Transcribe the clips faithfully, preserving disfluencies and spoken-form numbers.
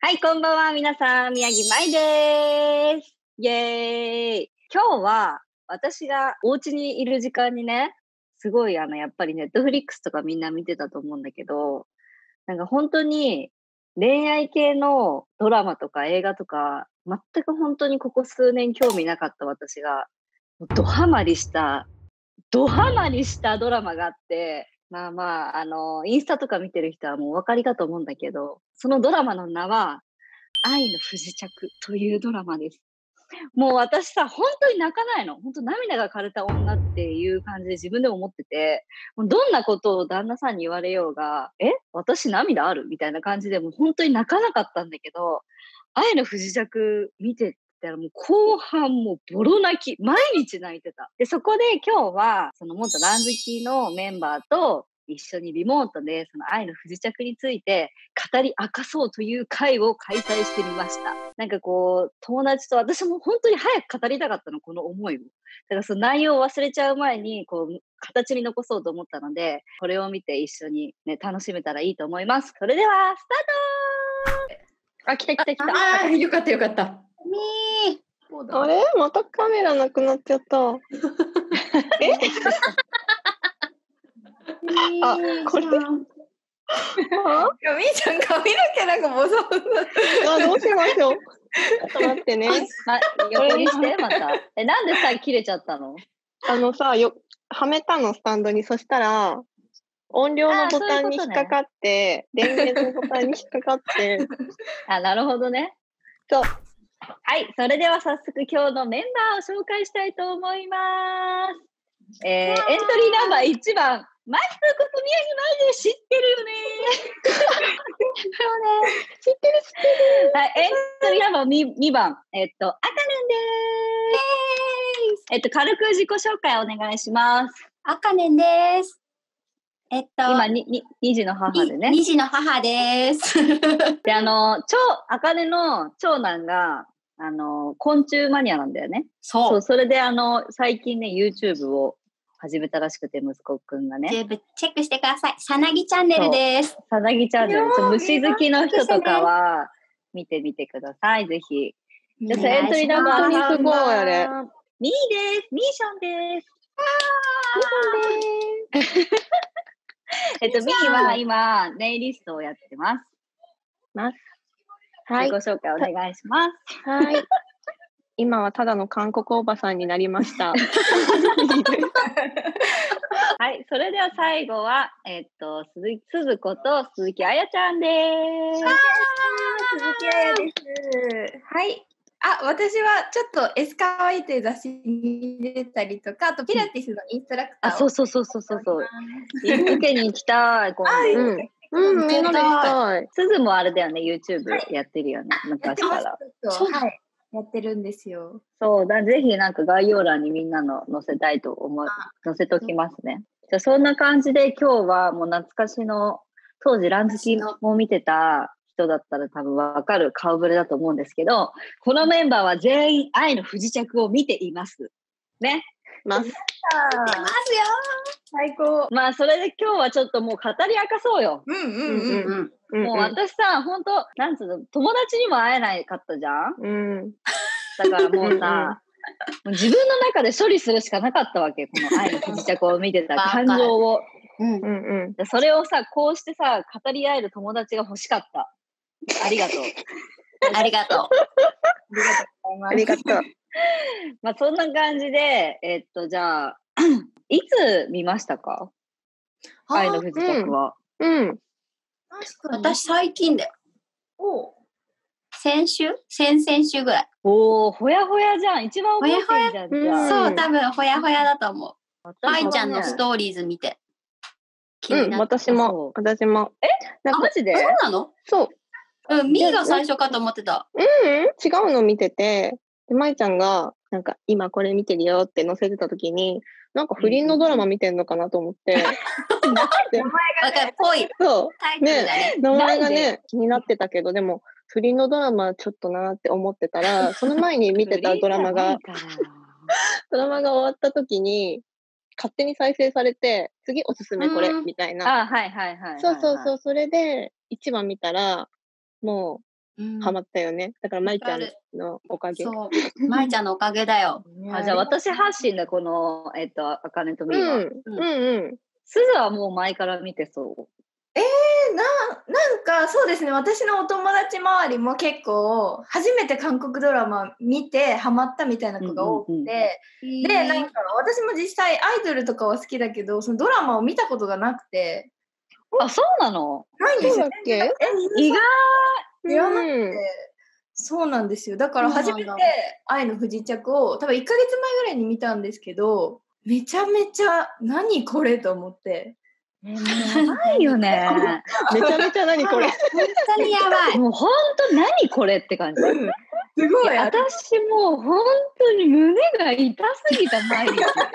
はい、こんばんは。皆さん、宮城舞です。イエーイ。今日は私がお家にいる時間にね、すごいあの、やっぱりネットフリックスとかみんな見てたと思うんだけど、なんか本当に恋愛系のドラマとか映画とか、全く本当にここ数年興味なかった私が、ドハマりした、ドハマりしたドラマがあって、まあまあ、あの、インスタとか見てる人はもうお分かりかと思うんだけど、そのドラマの名は、愛の不時着というドラマです。もう私さ、本当に泣かないの。本当涙が枯れた女っていう感じで自分でも思ってて、もうどんなことを旦那さんに言われようが、え私涙あるみたいな感じでもう本当に泣かなかったんだけど、愛の不時着見てたらもう後半もうボロ泣き、毎日泣いてた。で、そこで今日は、その元ラン好きのメンバーと一緒にリモートでその愛の不時着について語り明かそうという会を開催してみました。なんかこう、友達と私も本当に早く語りたかったの、この思いを。だからその内容を忘れちゃう前に、こう、形に残そうと思ったので、これを見て一緒にね、楽しめたらいいと思います。それでは、スタート。あ、来た来た来た。 ああ、よかったよかった。 みー。 あれまたカメラなくなっちゃった。えあ、これあみーちゃん髪の毛なんかボサボサ。 あ、どうしましょう。ちょっと待ってね。 はい、横にして、また。え、なんでさ、切れちゃったの？ あのさ、よ、はめたの、スタンドに。そしたら、音量のボタンに引っかかって、電源のボタンに引っかかって。 あ、なるほどね。 そう。 はい、それでは早速今日のメンバーを紹介したいと思います。えー、エントリーナンバーいちばん、マスクこと宮城舞で知ってるよね知ってる知ってる。 はい、エントリーナンバー に, にばん、えっと、あかねんです。えっと、軽く自己紹介お願いします。 あかねんです。えっと、 今に、に、に児の母でね。 に児の母です。 で、あの、長、あかねの長男が、あの、昆虫マニアなんだよね。 そう。 そう、それであの、最近ね、YouTube を始めたらしくて、息子くんがね。 全部チェックしてください。さなぎチャンネルです。 さなぎチャンネル。虫好きの人とかは、見てみてください、ぜひ。じゃあ、エントリーナンバー本当にすごい、あれ。 ミーです。ミーションです。 ミーションです。 えっと、ミーは今、ネイリストをやってます。 ます。はい。 自己紹介お願いします。 はい。今はただの韓国おばさんになりました。 はい、それでは最後は、えっと、鈴木鈴子と鈴木彩ちゃんです。 鈴木彩です。はい。あ、私はちょっとエスカワイという雑誌に出たりとか、あとピラティスのインストラクターを、 あ、そうそうそうそうそうそう。受けに行きたい。今度。 うん。うん、みんなで行きたい。 すずもあれだよね、YouTube やってるよね、昔から。 そう、はい。やってるんですよ。 そうだ、ぜひなんか概要欄にみんなの載せたいと思う、載せときますね。じゃあそんな感じで今日はもう懐かしの、当時ラン好きも見てた人だったら多分わかる顔ぶれだと思うんですけど、このメンバーは全員愛の不時着を見ています。ね。 ます。 見てますよ。 最高。 まあそれで今日はちょっともう語り明かそうよ。 うんうんうんうん。 もう私さ、ほんと、なんつうの、友達にも会えないかったじゃん。 うん。 だからもうさ、もう自分の中で処理するしかなかったわけ。この愛の不時着を見てた感情を。 うんうんうん。それをさ、こうしてさ、語り合える友達が欲しかった。ありがとう。 ありがとう。 ありがとう。 まあそんな感じで、えっと、じゃあ、いつ見ましたか？愛の不時着は。 うん。うん私最近だよ。 お先週先々週ぐらい。 おー、ほやほやじゃん。一番覚えてるじゃん。じゃあそう、多分ほやほやだと思う。愛ちゃんのストーリーズ見て。 うん、私も、私も。 えマジで？ そうなの？ そう。 うん、ミーが最初かと思ってた。 うん、違うの見てて、で、舞ちゃんが、なんか、今これ見てるよって載せてた時に、なんか不倫のドラマ見てんのかなと思って。 名前がね、ぽい。 そう。 タイトルがね。 名前がね、気になってたけど、でも、不倫のドラマちょっとなって思ってたら、その前に見てたドラマが、ドラマが終わった時に、勝手に再生されて、次おすすめこれ、みたいな。 あ、はいはいはい。 そうそうそう、それで、いちわ見たら、もハマったよね。だから、まいちゃんのおかげ。 そう。まいちゃんのおかげだよ。 あ、じゃあ私発信でこの、えっと、あかねとみーは。 うん、うん、うん。 すずはもう前から見てそう。 えー、な、なんかそうですね、私のお友達周りも結構初めて韓国ドラマ見てハマったみたいな子が多くて、うんうんうん、で、なんか私も実際アイドルとかは好きだけど、そのドラマを見たことがなくて。 あ、そうなの？ ないんですよ。 そうだっけ？え、 意外。 知らなくて、うん、そうなんですよ。だから初めて愛の不時着を多分いっかげつまえぐらいに見たんですけど、めちゃめちゃ何これと思って。 え、もうやばいよね。 めちゃめちゃ何これ。 本当にやばい。 もう本当何これって感じ。 すごい。 い私もう本当に胸が痛すぎた毎日。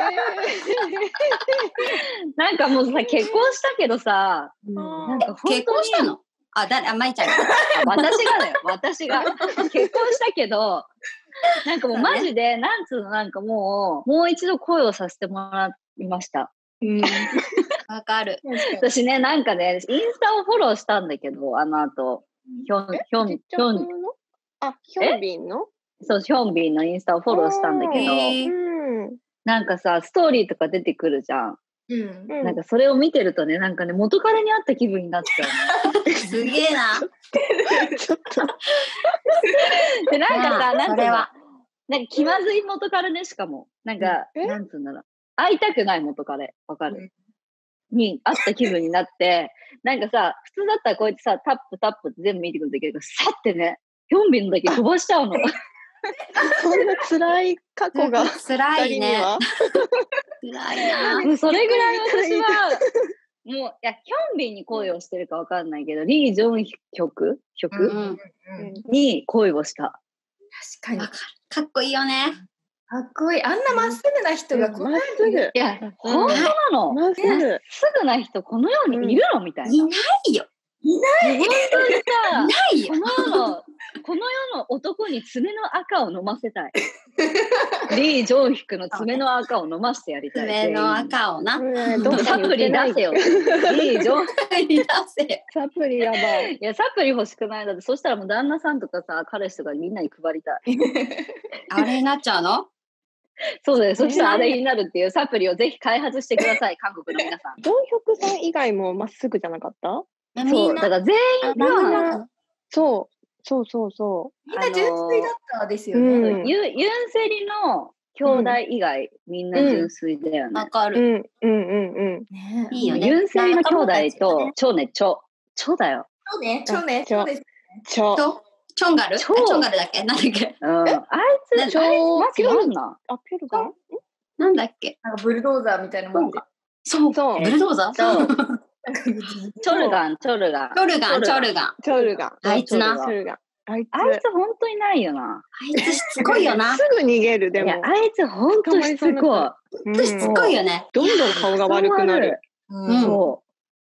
なんかもうさ、結婚したけどさ、 うん、なんか結婚したの？あ、誰？あ、まいちゃん。 私がだよ、私が。結婚したけど、なんかもうマジで、なんつうの、なんかもう、もう一度恋をさせてもらいました。 うん。わかる。 私ね、なんかね、インスタをフォローしたんだけど、あの後、ヒョン、ヒョン、ヒョン、 あ、ヒョンビンの？ そう、ヒョンビンのインスタをフォローしたんだけど、うん、なんかさ、ストーリーとか出てくるじゃん。うん、なんかそれを見てるとね、なんかね、元彼に会った気分になっちゃうね。 すげえな。 ちょっと。 で、なんかさ、なんか、なんか気まずい元彼ね、しかも。なんか、なんつうんだろう。会いたくない元彼、わかる？に会った気分になって、なんかさ、普通だったらこうやってさ、タップタップって全部見てくるんだけど、さってね、ヒョンビンのだけ飛ばしちゃうの。 そんな辛い過去が。 辛いね。辛いな。 もうそれぐらい私は、もう、いや、ヒョンビンに恋をしてるかわかんないけど、リー・ジョンヒョクに恋をした。 確かに。 かっこいいよね。 かっこいい。あんなまっすぐな人がこんなにまっすぐ。 いや、本当なの。 まっすぐ。 すぐな人、この世にいるのみたいな。 いないよ。 いない。 本当にさ、 いないよ。 この世の、この世の男に爪の赤を飲ませたい。リー・ジョンヒクの爪の赤を飲ませてやりたい。 爪の赤をな。 サプリ出せよ。リー・ジョンヒク出せ。 サプリやばい。 いや、サプリ欲しくない。だって、そしたらもう旦那さんとかさ、彼氏とかみんなに配りたい。 あれになっちゃうの？ そうです。そしたらあれになるっていうサプリをぜひ開発してください、韓国の皆さん。 ジョンヒョクさん以外もまっすぐじゃなかった？ そう、だから全員が、 そう、そうそうそう。 みんな純粋だったですよね。 ユンセリの兄弟以外、みんな純粋だよね。 わかる。 うんうんうんうん。いいよね。 ユンセリの兄弟と、チョね、チョ。チョだよ。 チョね、チョね、チョです。 チョ。 チョンガル？チョンガルだっけ？なんだっけ？ うん。あいつ、チョー、マジなんな。 あ、ペルガン？ なんだっけ？ なんかブルドーザーみたいなもんで。 そうそう。ブルドーザー？そう。 チョルガン、チョルガン。 チョルガン、チョルガン。 チョルガン。 あいつな。 チョルガン。あいつ、 あいつ本当にないよな。 あいつしつこいよな。 すぐ逃げる、でも。 あいつ本当しつこい。 本当しつこいよね。 どんどん顔が悪くなる。 そう。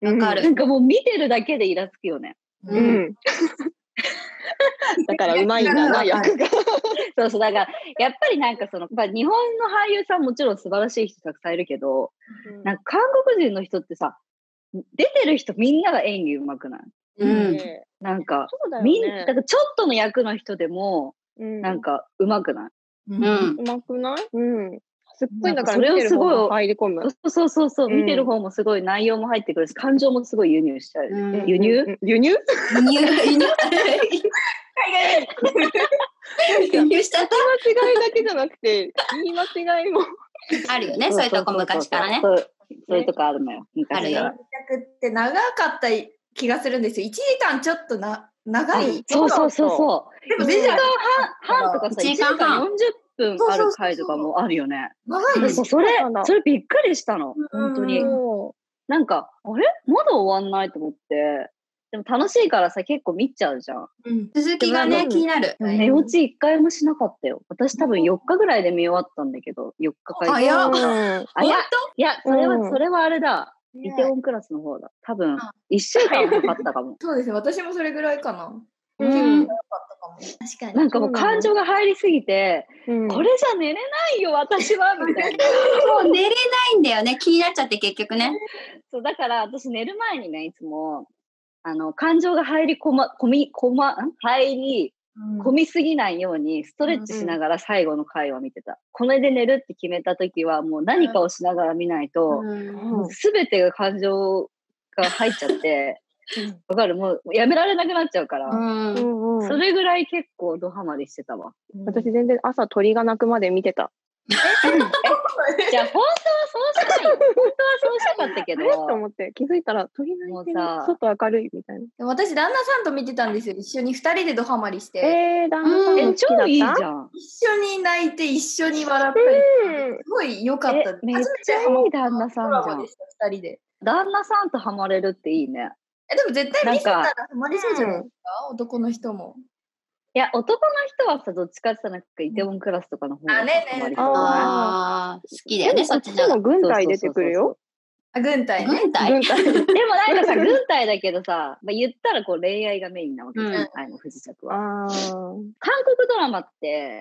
わかる。なんかもう見てるだけでイラつくよね。 うん。だからうまいんだな、役が。 そうそう、だから、やっぱりなんかその、日本の俳優さんもちろん素晴らしい人たくさんいるけど、うん、なんか韓国人の人ってさ、出てる人みんなが演技うまくない？ うん。 なんか、 ね、 みんな、だからちょっとの役の人でも、うん、なんかうまくない？ うん。 うまくない？うん。すっごいだから見てる方も入り込む。 そうそうそう、うん、見てる方もすごい内容も入ってくるし、感情もすごい輸入しちゃう。うん、輸入、 輸入輸入輸入輸入しちゃった。 言い間違いだけじゃなくて、言い間違いもあるよね、そういうとこ昔からね。 そういうとこあるのよ。 あるよ。 って長かった気がするんですよ。いちじかんちょっとな長い。 そうそうそうそう。 でもいちじかんはんとかさ、いちじかんよんじゅっぷんある回とかもあるよね。 長い。 それ、それびっくりしたの。本当に。なんか、あれまだ終わんないと思って。でも楽しいからさ、結構見ちゃうじゃん。 うん、続きがね、気になる。 寝落ち一回もしなかったよ。私多分よっかぐらいで見終わったんだけど、よっかか。 早っ。 あ、いや、いや、それは、それはあれだ。イテウォンクラスの方だ。多分、いっしゅうかんかかったかも。 そうですね。私もそれぐらいかな。 うん。 確かに。 なんかもう感情が入りすぎて、これじゃ寝れないよ、私は、みたいな。 もう寝れないんだよね。気になっちゃって結局ね。 そう、だから私寝る前にね、いつも、 あの、感情が入り込ま、込み、込ま、ん入り、込みすぎないようにストレッチしながら最後の回は見てた。うんうん、これで寝るって決めた時はもう何かをしながら見ないと、すべ、うん、てが感情が入っちゃって、わかる？もうやめられなくなっちゃうから、うんうん、それぐらい結構ドハマりしてたわ。 私全然朝鳥が鳴くまで見てた。 えじゃあ本当はそうしたいよ。本当はそうしたかったけど。 あれと思って気づいたら鳥鳴いてる、外明るいみたいな。 私旦那さんと見てたんですよ。一緒に二人でドハマりして。 えー、旦那さんも好きだった？ 超いいじゃん。 一緒に泣いて一緒に笑ったり、すごい良かった。 めっちゃいい旦那さんじゃん。 二人で。 旦那さんとハマれるっていいね。 えでも絶対見せたらハマりそうじゃないですか、男の人も。 いや、男の人はさ、どっちかって言ったらなんかイテウォンクラスとかの方がハマりそう。 ああ、好きだよね、そっちの。軍隊出てくるよ。 あ、軍隊、 軍隊。軍隊。 でもなんかさ、軍隊だけどさ、まあ、言ったらこう恋愛がメインなわけじゃん、あの不時着は。韓国ドラマって、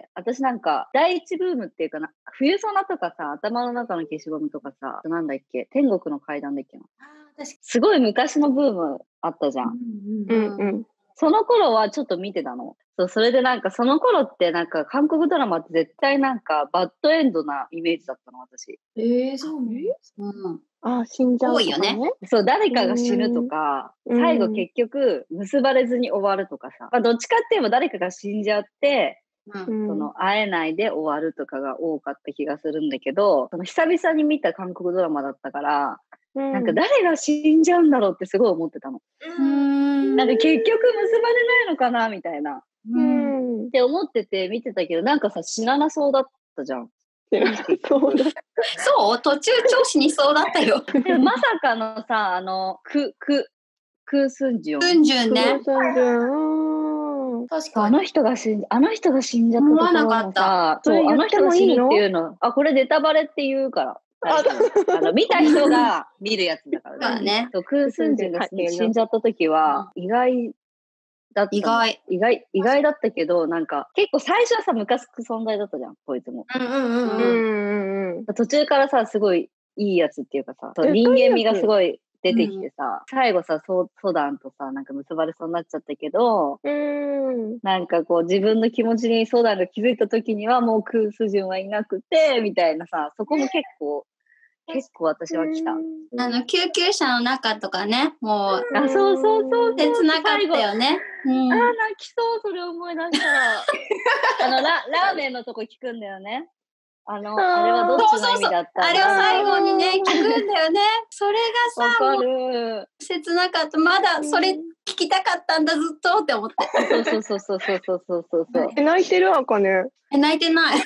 私なんか第一ブームっていうかな、冬ソナとかさ、頭の中の消しゴムとかさ、なんだっけ、天国の階段だっけな。すごい昔のブームあったじゃん。 うんうん。 その頃はちょっと見てたの。そう、それでなんかその頃ってなんか韓国ドラマって絶対なんかバッドエンドなイメージだったの、私。 えー、そうね。 うん。 あ、死んじゃうとか、ね。 多いよね。 そう、誰かが死ぬとか、最後結局結ばれずに終わるとかさ。まあ、どっちかって言えば誰かが死んじゃって、うん、その会えないで終わるとかが多かった気がするんだけど、その久々に見た韓国ドラマだったから、うん、なんか誰が死んじゃうんだろうってすごい思ってたの。うん、なんか結局結ばれないのかなみたいな。うん、って思ってて見てたけど、なんかさ、死ななそうだったじゃん。 そうだ。 そう途中調子にそうだったよ。 でもまさかのさ、あの、ク、ク、クースンジュン。 スンジュンね。 クースンジュン。 確かに。 あの人が死んじゃ、あの人が死んじゃったところもさ、そう、あの人が死ぬっていうの、あ、これネタバレって言うから。あの見た人が見るやつだからね。そう、クースンジュンが死んじゃった時は意外だった。 意外。 意外、意外だったけど、なんか結構最初はさ、ムカつく存在だったじゃん、こいつも。 うんうんうんうん。 途中からさ、すごいいいやつっていうかさ、人間味がすごい出てきてさ、うん、最後さ、ソダンとさ、なんか結ばれそうになっちゃったけど、 うん、 なんかこう自分の気持ちにソダンが気づいた時にはもうクースジュンはいなくて、みたいなさ、そこも結構、結構私は来た。 あの、救急車の中とかね、もう、 あ、そうそうそう。 切なかったよね。 うん、あ、泣きそう、それ思い出したら。あのラ、ラーメンのとこ聞くんだよね。あの、あ, あれはどっちの意味だったの？ あれを最後にね、聞くんだよね。それがさ、 わかる。 切なかった。まだそれ聞きたかったんだ、ずっとって思って。 そうそうそうそうそうそうそうそう。 え、泣いてるあかね。 え、泣いてない。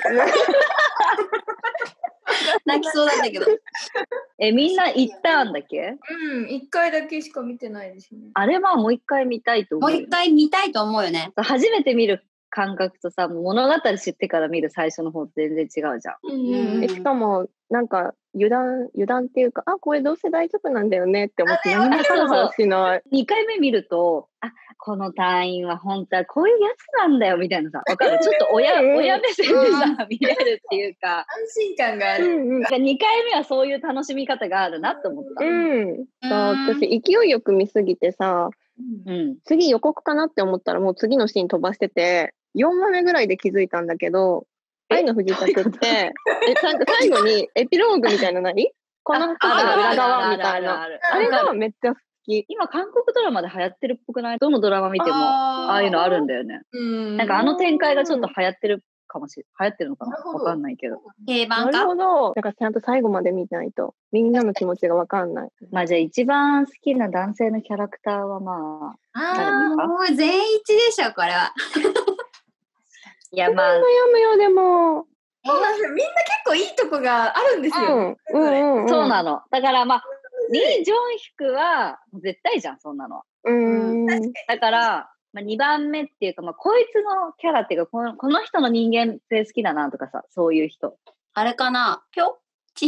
泣きそうだったけど。 え、みんな行ったんだっけ？ うん、一回だけしか見てないですね。 あれはもう一回見たいと思う。 もう一回見たいと思うよね。 初めて見る感覚とさ、もう物語知ってから見る最初の方全然違うじゃん。 うん、えしかもなんか油断油断っていうか、あ、これどうせ大丈夫なんだよねって思って何もハラハラしない。 にかいめ見ると、あ、この隊員は本当はこういうやつなんだよみたいなさ、わかる？ちょっと親、親目線でさ、見れるっていうか、 安心感がある。 うんうん、にかいめはそういう楽しみ方があるなって思った。 うん。そう、私勢いよく見すぎてさ、うん、次予告かなって思ったらもう次のシーン飛ばしてて、よんわめぐらいで気づいたんだけど、愛の不時着って、え、ちゃんと最後にエピローグみたいな何？この人の裏側みたいな。あれがめっちゃ好き。 今、韓国ドラマで流行ってるっぽくない？どのドラマ見ても、ああいうのあるんだよね。うんなんかあの展開がちょっと流行ってるかもしれない。流行ってるのかな？わかんないけど。 定番か？ なるほど。だからちゃんと最後まで見ないと、みんなの気持ちがわかんない。 まあじゃあ一番好きな男性のキャラクターはまあ、 ああ、もう全員一致でしょ、これは。 いやまあ。 悩むよ、でも。 そうなんですよ。みんな結構いいとこがあるんですよ。 うんうんうん、 そうなの。だからまあ、リ・ジョンヒクは絶対じゃん、そんなの。 うんだから、まあ、にばんめっていうか、まあ、こいつのキャラっていうかこの、この人の人間性好きだなとかさ、そういう人。 あれかな？ピョ？チス。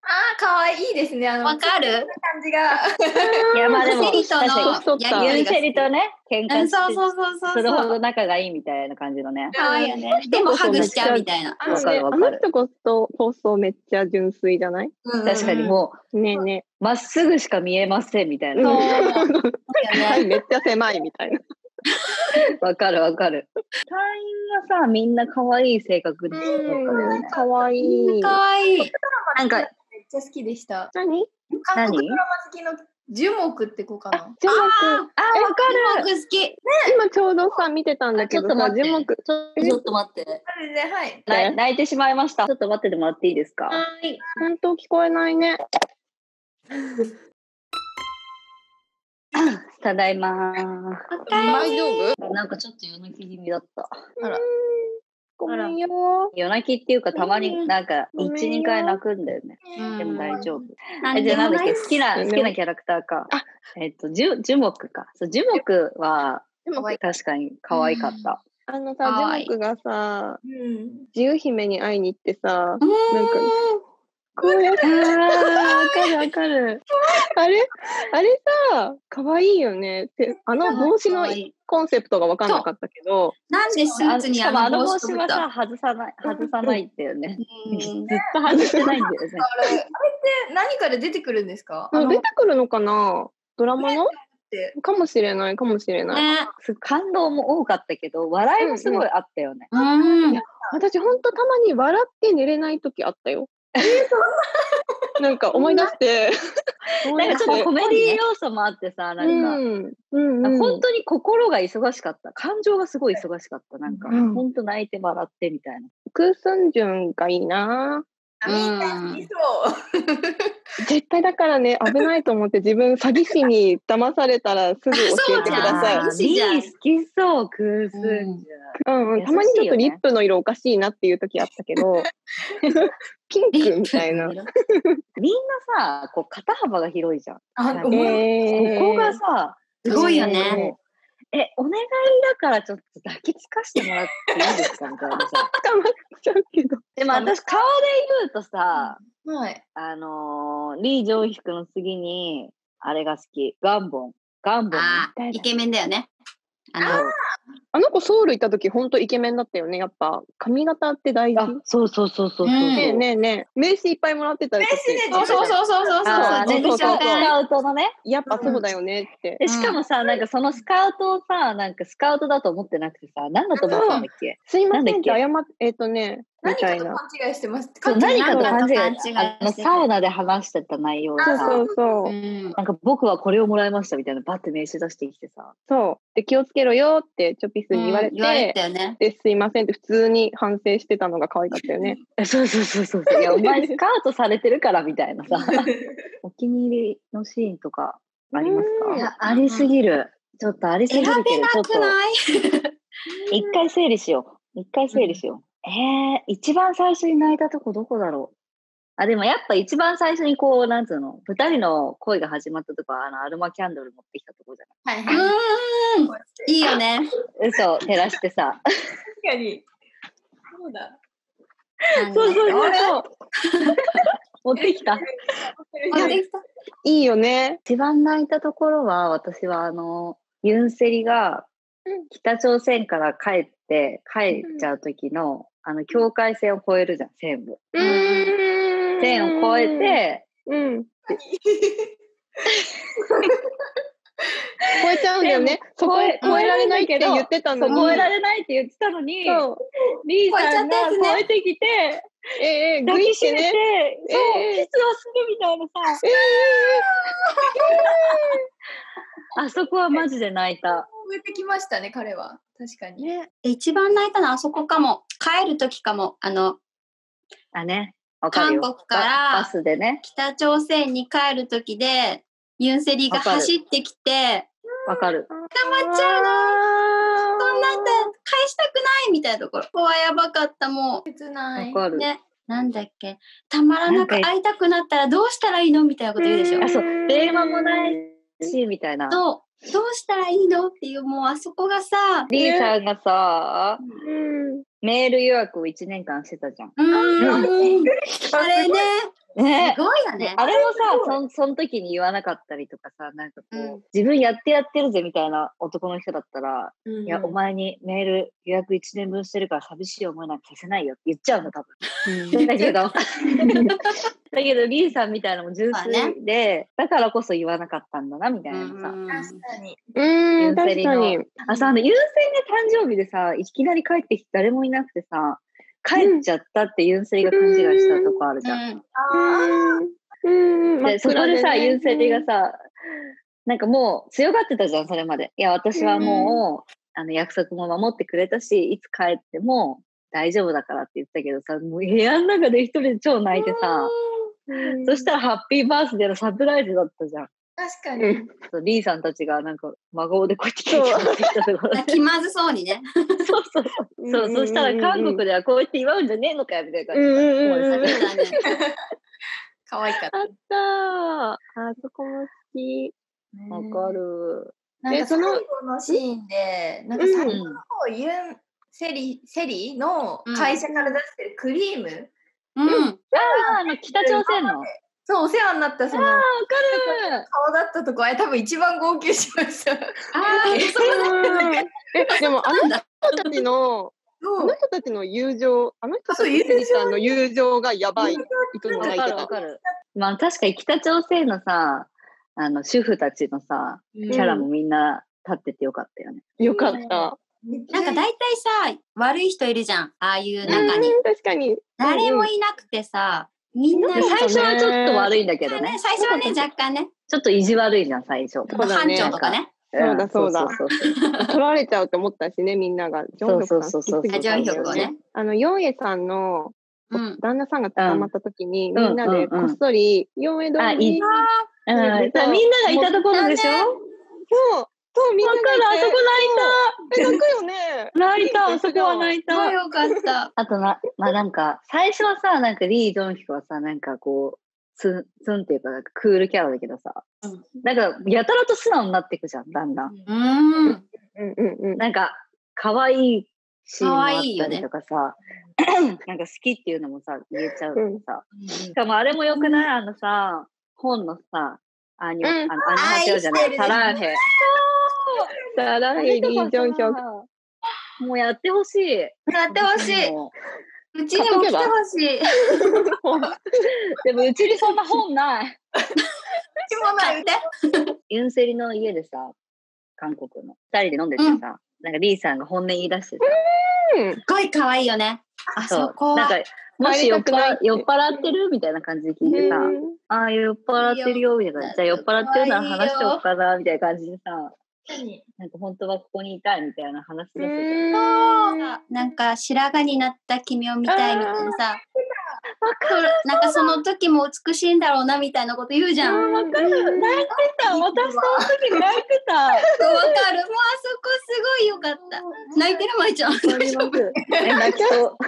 あ、かわいいですね。あの、 わかる？ 感じが。 いや、まあでも、 セリとのやりとりがユンセリとね、喧うん、 嘩しそうそうそうそうするほそう。 ど仲がいいみたいな感じのね。 かわいいよね。でもハグしちゃうみたいな。 あのわかね、 るわかるあの人こそ放送めっちゃ純粋じゃない？ 確かにもねえねう、まっすぐしか見えませんみたいえ。 な。 うんそうだよはい、 ね。 めっちゃ狭いみたいな。 わかるわかる。隊員はさ、みんな可愛い性格でばっかだよね。 かわいい。 かわいい。 なんか、 めっちゃ好きでした。 何？ 韓国ドラマ好きの樹木って子かな。 樹木。 あ、わかる。 僕好き。 今ちょうどさ、見てたんだけどさ、樹木。 ちょっと待って。 あれで、はい。 ね泣い泣いてしまいました。ちょっと待っててもらっていいですか？ はい。 本当聞こえないね。 ただいま大丈夫？ ー。なんかちょっと夜泣き気味だった。 あら。 ごめんよ。 夜泣きっていうか、たまになんか、 ごめんよいち、にかい泣くんだよね。 うんでも大丈夫。 なんえ、じゃあなんだっけ、 でも好きな、好きなキャラクターか。えっと、樹樹木か。そう、樹木は、 樹木。 確かに可愛かった。 あのかわいいさ、樹木がさ、 うん。 自由姫に会いに行ってさ、 うんなんか、こうやって、 あー、わかるわかる。 あれあれさ、かわいいよねって、あの帽子のかわいいコンセプトが分かんなかったけど、 なんでスーツにしかもあの帽帽子はさ、外さない、外さないんだよね。 うんずっと外してないんだよね。 あれ、あれって何かで出てくるんですか？あの、 出てくるのかなドラマのってかもしれない、かもしれない。 ね。 す感動も多かったけど、笑いもすごいあったよね。 うん。 私ほんとたまに笑って寝れない時あったよ。なんか思い出して、 なんかちょっとコメディ要素もあってさ、なんか、 うんうんうん、 本当に心が忙しかった。感情がすごい忙しかった。なんか、 うん本当泣いて笑ってみたいな。 クースンジュンがいいな。 あ、みんな好きそう。 絶対だからね、危ないと思って自分詐欺師に騙されたらすぐ教えてください。 あーミー好きそう、クースンじうんうん、たまにちょっとリップの色おかしいなっていう時あったけど、ピンクみたいな。 みんなさ、こう肩幅が広いじゃん。 あ、 なんか思いえーここがさ、 すごいよなんかね。 もうえ、お願いだからちょっと抱きつかしてもらっていいですかみたいなさ。 捕まっちゃうけど。 でも私顔で言うとさ、 はい。 あのー、リー・ジョンヒクの次に、あれが好き。ガンボン。ガンボンああ、イケメンだよね。あの、 あの子ソウル行った時ほんとイケメンだったよね。やっぱ髪型って大事。 あ、そうそうそうそうそう。 うんねえねえねえ。名刺いっぱいもらってた時。 名刺ねそうそうそうそうそうそう。 あーね、 そうそうそうスカウトのね。 やっぱそうだよねって。 でしかもさ、なんかそのスカウトをさ、なんかスカウトだと思ってなくてさ、何だと思ったんだっけ？ すいませんってなんだっけ謝って、えっ、とね、み何かとたいな。 勘違いしてます。 そう何かと勘違い。 勘違いしてるあの、サウナで話してた内容がさ、 そうそうそうう。 ん。 なんか僕はこれをもらいましたみたいな、バッて名刺出してきてさ。 そう。で、気をつけろよってチョピスに言われて、 言われたよね。 で、すいませんって普通に反省してたのが可愛かったよね。 えそうそうそうそう。いや、お前スカウトされてるからみたいなさ。お気に入りのシーンとかありますうんか？いや、ありすぎる。ちょっとありすぎ選べるけど、ちょっとなくない？ 一回整理しよう。一回整理しよう。えー、一番最初に泣いたとこどこだろう。あ、でもやっぱ一番最初にこう、なんつうの、二人の恋が始まったとこは、あの、アルマキャンドル持ってきたとこじゃはいはい。 うん。いいよね。 ない嘘、照らしてさ。 確かに。そうだ。 そうそうそうあれそう。持ってきた。 持ってきた。 いいよね。 一番泣いたところは、私はあの、ユンセリが北朝鮮から帰って、帰っちゃう時の、あの、境界線を越えるじゃん、全部。 うーん。 線を越えて、 うん。超えちゃうんだよね。そこを超えられないって言ってたのに。 そう超えられないって言ってたのに、 そう。 リーさんが超えちゃったやつね超えてきて、 ええええ、グ抱イってね。 きしめて、そう、 ええキスをするみたいなさ、 えあそこはマジで泣いた。 超えてきましたね、彼は。確かに。 ね。 一番泣いたのはあそこかも。帰る時かも。あの、 あね、わかるよ。 韓国からババスでね、 北朝鮮に帰る時で、ユンセリが走ってきて、 わかる。 頑張っちゃうのそんなんだ返したくないみたいなところ。ここはやばかった、も切ない。 わかる。 ね。なんだっけ。たまらなく会いたくなったらどうしたらいいのみたいなこと言うでしょ。 あ、そう、電話もないし、みたいな。 そう。どうしたらいいのっていう、もうあそこがさ、 リーさんがさ、 うん。 メール予約をいちねんかんしてたじゃん。 うーん。あれね、 ねすごいよね。 あれもさ、そその時に言わなかったりとかさ、なんかこう、 うん自分やってやってるぜみたいな男の人だったら、 うんうんいや、お前にメール予約いちねんぶんしてるから寂しい思いなんかさせないよって言っちゃうの、多分。だけど、だけど、リーさんみたいなのも純粋で、だからこそ言わなかったんだな、みたいなのさ。 うん確かに。 うーん、 ユンセリの確かに。 あ、さ、あの、ユンセリの誕生日でさ、いきなり帰ってきて誰もいなくてさ、帰っちゃったってユンセリが勘違いしたとこあるじゃん。 うんうーん。うーん。 で、そこでさ、ユンセリがさ、 さ、なんかもう強がってたじゃん、それまで。いや、私はもう、あの、約束も守ってくれたし、いつ帰っても大丈夫だからって言ったけどさ、もう部屋の中で一人で超泣いてさ、そしたらハッピーバースデーのサプライズだったじゃん。 確かに。 うん。 そうリーさんたちがなんか真顔でこうやってケーキ持ってきたところで。 気まずそうにね。 そうそうそう。そう、そしたら韓国ではこうやって祝うんじゃねえのかよみたいな感じうんうんうんうんで。 そうだね。可愛かった。 あったー。あそこも好き。 わかる。 なんか最えその後のシーンで、なんかうん最後の方、ユンセリ、セリの会社から出してるクリーム、 うん。 ああ、あの、北朝鮮の。 そう、お世話になったそのわかる。 顔だったとこ、あれ多分一番号泣しました。 ああ、 うんえ、でもあの人たちの、あそうの人たちの友情、あの人たそう友情ちセリさんの友情がやばい。いつもわか泣いてた。 るわかる。まあ確かに北朝鮮のさ、あの、主婦たちのさ、 キキャラもみんな立っててよかったよね。 よかった。 なんか大体さ、悪い人いるじゃん。ああいう中に。 うん確かに。 誰もいなくてさ、みんなで最初はちょっと悪いんだけどねね、。最初はね、若干ね、 ちょっと意地悪いじゃん、最初。 そうだ班ね長とかね。 そうだそうだんそうそうそう取られちゃうと思ったしね、みんなが。ジョンヒョクさんそうそうそうそう好きすぎたんだよジョンヒョクをね。 あの、ヨンエさんのうん。 旦那さんが捕まった時に、 んみんなでこっそり、ヨンエどあいいうにうん、みんながいたところでしょ。 そう、そう、みんながいて。 わかるあそこえ、泣くよね。 泣いた、あそこは泣いた。 よかった。 あとな、まあなんか、最初はさ、なんかリー・ジョンヒクはさ、なんかこう、ツン、ツンっていうか、なんかクールキャラだけどさ、 うんなんか、やたらと素直になっていくじゃん、だんだん。 うん。 うんうんうん。 なんか、可愛いシーンもあった可愛いよねりとかさ、なんか好きっていうのもさ、言えちゃうとさ、しかもあれもよくないあのさ、本のさ、アニョ、 うんあのアニョハチョウじゃない、 愛してるサランヘ。 サラヘリー・ジョンヒョク。 もうやってほしい。 やってほしい。 もうちにも来てほしい。ううでもうちにそんな本ない。 ちもないで。 ユンセリの家でさ、韓国の二人で飲んでてさ、 うんなんかリーさんが本音言い出してすごい可愛いよね。あさ、 そこは。 なんか、もし酔っ帰りたくないって払酔っ払ってるみたいな感じで聞いてさ、ああ、酔っ払ってるよ、みたいな。じゃあ酔っ払ってるなら話しようかな、みたいな感じでさ、なんか本当はここにいたいみたいな話し出してて。 なんか白髪になった君を見たいみたいなさ。なんかその時も美しいんだろうなみたいなこと言うじゃん。わかる。 泣いてた私その時泣いてたわかる。もうあそこすごいよかった。泣いてるまいちゃん。大丈夫。 え、泣きそう。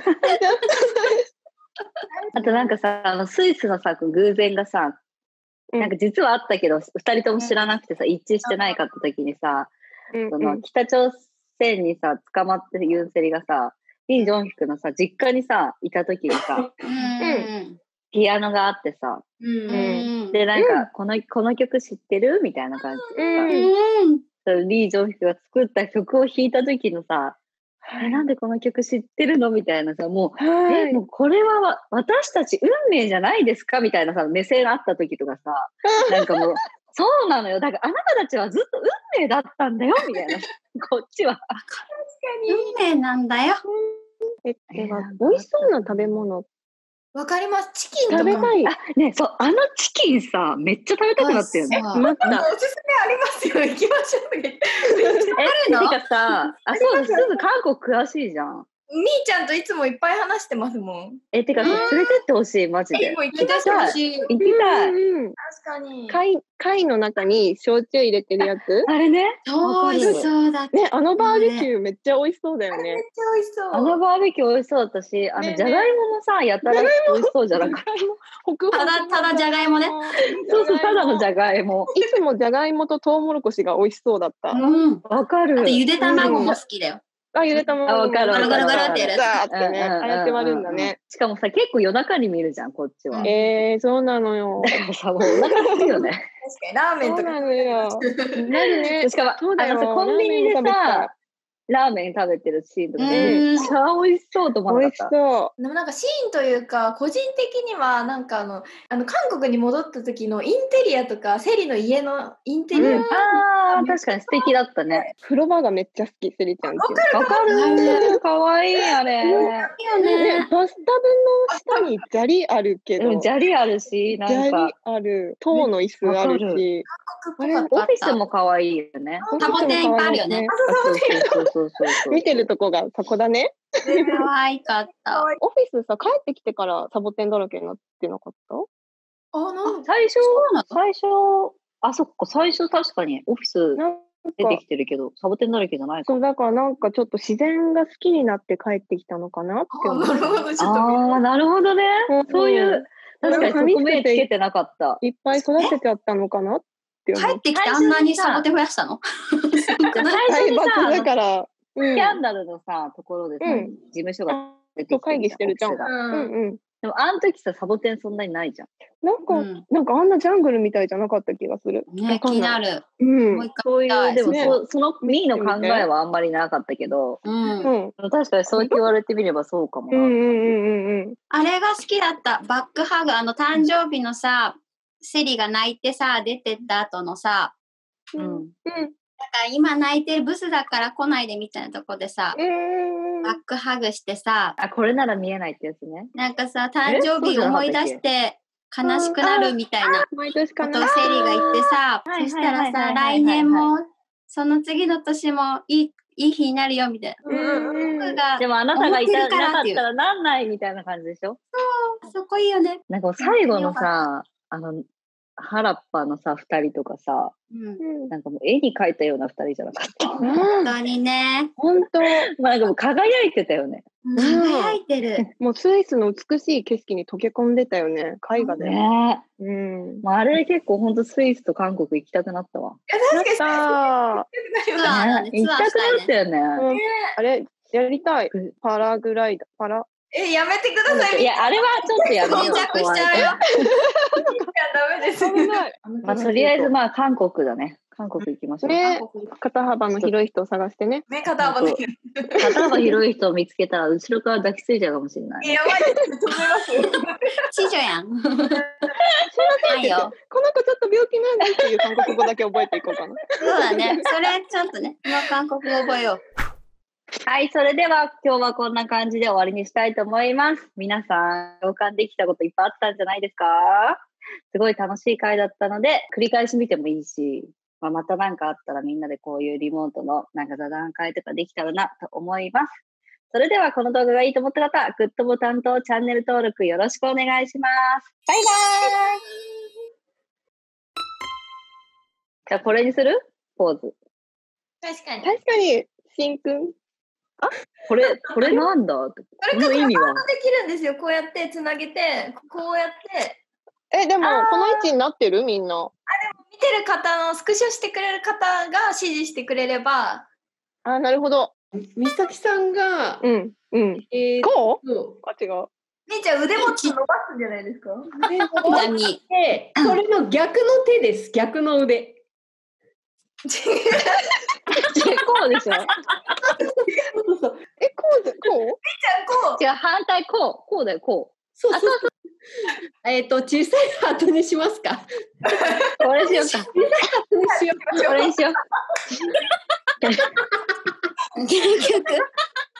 あとなんかさ、あのスイスのさ、偶然がさ、なんか実はあったけど、二人とも知らなくてさ、一致してないかった時にさ、その北朝鮮にさ、捕まってるユンセリがさ、リー・ジョンヒクのさ、実家にさ、いた時にさ、ピアノがあってさ、で、なんか、この、この曲知ってるみたいな感じでさ、リー・ジョンヒクが作った曲を弾いた時のさ、え、なんでこの曲知ってるのみたいなさ、もう、え、もうこれはわ私たち運命じゃないですかみたいなさ、目線あった時とかさ、なんかもう、そうなのよ。だからあなたたちはずっと運命だったんだよみたいな。こっちは。 運命なんだよ。 え、では、美味しそうな食べ物。 わかります。チキンとか。 食べたい。 あ、ね、そう、あのチキンさ、めっちゃ食べたくなったよね。 なった。 おすすめありますよ。行きましょう。 え、てかさ、あ、そう、すぐ韓国詳しいじゃん。 みーちゃんといつもいっぱい話してますもん。 え、てかさ、連れてってほしい、マジで。 もう行きたいほしい。 行きたい。 うん。 確かに。 貝、貝の中に焼酎入れてるやつ。 あれね。 そう美味しそうだった。 ね、あのバーベキューめっちゃ美味しそうだよめっね。 ちゃ美味しそう。 あのバーベキュー美味しそうだったし、あの、 ねじゃがいももさ、やたら美味しそうじゃなかった。 ただただじゃがいもね。 そうそう、ただのじゃがいも。 いつもじゃがいもとトウモロコシが美味しそうだった。 うん。 わかる。 あとゆで卵も好きだよ。 あ、ゆで卵あわかるわかるガラガラってやるやつザーってね、 うんうんうんうんああやって割るんだね。 しかもさ、結構夜中に見るじゃん、こっちは。 うんえー、そうなのよ。 だからさ、もうお腹すくよね。 確かにラーメンとかそうなのよ。なるね。 しかも、 そうだよ。 あのさ、コンビニでラーメンも食べたさ、ラーメン食べてるシーンとかうんめっちゃ美味しそうと思わ美味しなかった。 そでもなんかシーンというか個人的にはなんかあのあの韓国に戻った時のインテリアとかセリの家のインテリア、 うんあー、確かに素敵だったね。 う。風呂場がめっちゃ好き、セリちゃんち。 わかる。かわいい、あれ。 いいよね、 ね。 バスタブの下に砂利あるけど、 うん、砂利あるし、なん砂利か、 ある、塔の椅子あるし、 韓国っぽかっオフィスもかわいいよね。 サボテンいっぱいあるよね。 あそうそうそうそうそう。 見てるとこがそこだね。 可愛かった。 オフィスさ、帰ってきてからサボテンだらけになってなかった？ た。あなん最初そうなの、 最初、あ、そっか、最初確かにオフィスなん出てかきてるけど、サボテンだらけじゃないかそう。だからなんかちょっと自然が好きになって帰ってきたのかなってあ思う。 なるほどちょっとああ、なるほどね。 うんそういう、確かにそこ目つけてなかった。 いっぱい育てちゃったのかなって思う。 帰ってきてあんなにサボテン増やしたの？すごくない？ 大最初にさ、 爆あのだから、うん、 スキャンダルのさ、ところでさ、 うん事務所が出てきてと会議してるじゃん。 オフィスがうんうん。 でも、あの時さ、サボテンそんなにないじゃん。 なんか、 うんなんかあんなジャングルみたいじゃなかった気がする。 ね、 わかん気になる。 うん。 もう一回。 そういう、でもねそ、そのミーの考えはあんまりなかったけど、 うんう。ん。 確かにそう言われてみればそうかもな。 うんうんうんうんうん。 あれが好きだった。バックハグ。あの、誕生日のさ、セリが泣いてさ、出てった後のさ、 うん。 うん。 なんか今泣いてるブスだから来ないでみたいなとこでさ、 うん。 バックハグしてさ、 あ、これなら見えないってやつね。 なんかさ、誕生日思い出して悲しくなるみたいな毎年かな。 ことをセリが言ってさ、 はいそしたらさ、 はいはいはいはい来年も、その次の年もいい、いい日になるよみたいな。 うんうん。 僕がでもあなたがいた思ってるからっていうなかったらなんないみたいな感じでしょ。 そこいいよね。 なんかもう最後のさ、あの、原っぱのさ、二人とかさ、 うん。 うん。 なんかもう絵に描いたような二人じゃなかった。 本当にね。 本当。 まあなんかもう輝いてたよね。 輝いてる。 もうスイスの美しい景色に溶け込んでたよね。絵画で。 ねえ。 うん。 まああれ結構ほんとスイスと韓国行きたくなったわ。 なったー。 ツアーだね。 ね行きツアーたくなっしたいね。 たよね。 うんあれ、やりたい。パラグライダー。パラ。 えやめてください。 いや、あれはちょっとやめよう。 到着しちゃうよ。 ダメです。 危ない。 まあとりあえずまあ韓国だね。韓国行きましょう。 ね、肩幅の広い人を探してね。 目片幅で。 肩幅広い人を見つけたら後ろから抱きついちゃうかもしれない。 やばいです。止めますよ。 知女やん。はいよ。 この子ちょっと病気なんですっていう韓国語だけ覚えていこうかな。 そうだね。それちょっとね、この韓国語覚えよう。 はい、それでは今日はこんな感じで終わりにしたいと思います。皆さん、共感できたこといっぱいあったんじゃないですか？すごい楽しい回だったので、繰り返し見てもいいし、まあ、また何かあったらみんなでこういうリモートのなんか座談会とかできたらなと思います。それではこの動画がいいと思った方、グッドボタンとチャンネル登録よろしくお願いします。バイバーイ。じゃあこれにする？ポーズ。 確かに。 確かに、しんくん。 これ、これなんだ？こそれかの意味は。 できるんですよ。こうやってつなげて、こうやってえ、でもあー、 この位置になってるみんな。 見てる方のスクショしてくれる方が指示してくれれば、 あ、なるほど。 美咲さんが、 うん、うん。 えー、 こうとあ、違う。 みーちゃん腕もっと伸ばすんじゃないですか？ 腕をダミで、それの逆の手です。逆の腕。 こうでしょ？ そうそうえ、こうで、こうこう違う、反対こう。こうだよ、こそうそうそう。えっ、と小さいハートにしますか。 う。これしようか。 小さいハートにしよう。 これにしよう。 結局。